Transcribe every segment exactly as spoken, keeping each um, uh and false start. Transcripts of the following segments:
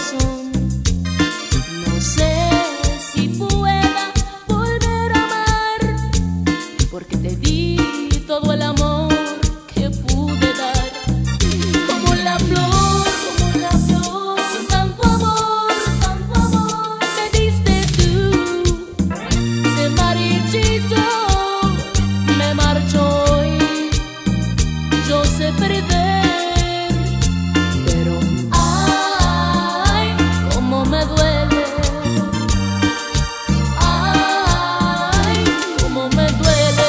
corazón. No sé si pueda volver a amar, porque te di todo el amor que pude dar. Como la flor, como la flor, tanto amor, tanto amor me diste tú. Se marchito, me marcho hoy. Yo sé perder, pero ay, cómo me duele. Ay, cómo me duele.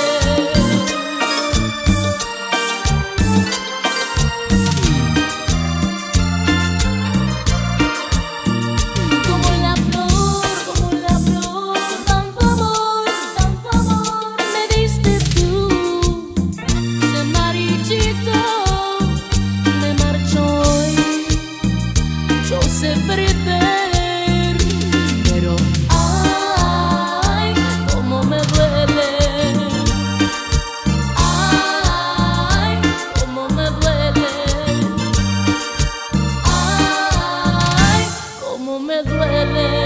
Como la flor, como la flor, tanto amor, tanto amor me diste tú. Se marchito, me marcho hoy. Yo sé perder, pero ay, cómo me duele. Ay, cómo me duele. Ay, cómo me duele.